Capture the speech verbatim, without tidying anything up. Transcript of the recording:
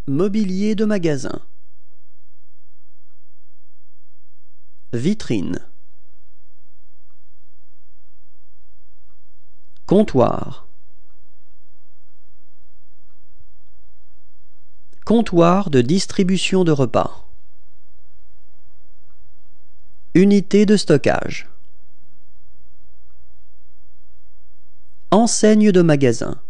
Mobilier de magasin. Vitrine. Comptoir. Comptoir de distribution de repas. Unité de stockage. Enseigne de magasin.